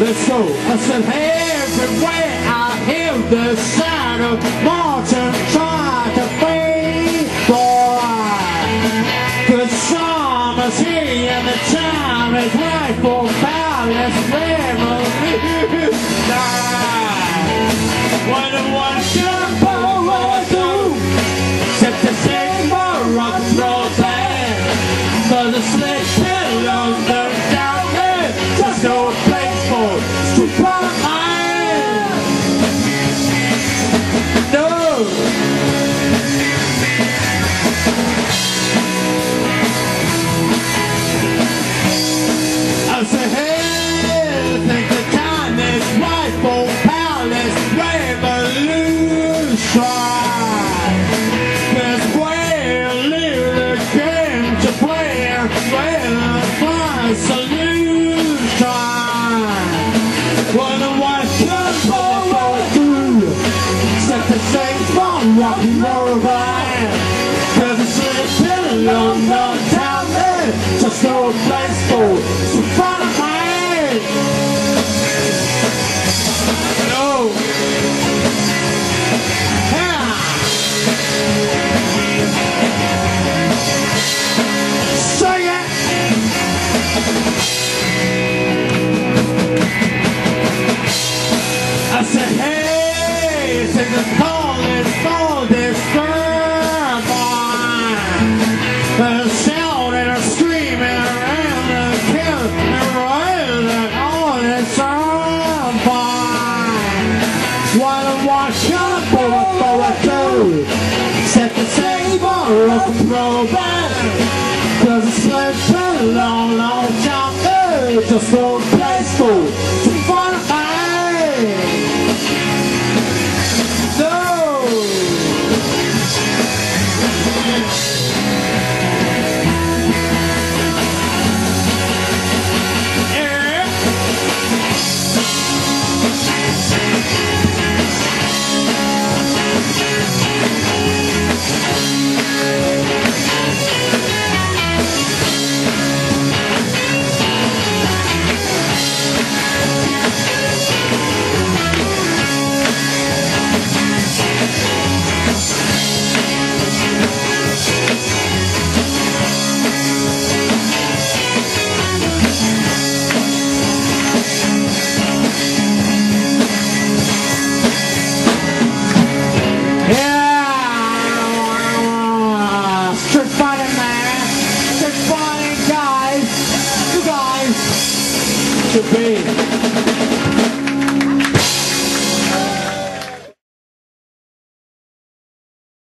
let's go. I said, everywhere I hear the sound of Martin trying to be boy. The summer's here and the time is right for boundless memories. Wonder what good boy will do, except to sing my rock and roll band. For the slick pillows that down there, just no place for street mind. No. I say, hey, think the time is right for powerless revolution. There's where live the game to play, where the fly solution. Wonder what good boy will do, except to sing from rock and roll band. Cause it's sleeping alone, no down there, just no place for some fun of mine. No. Yeah. Sing it. I said, hey, sing the call is for this firm boy. Shouting and screaming around the kill and railing on its own fine. What kind of boy do? Except to save our rock and roll band. Cause it's slept a long, long time there, just no place for some fun of mine. No. To be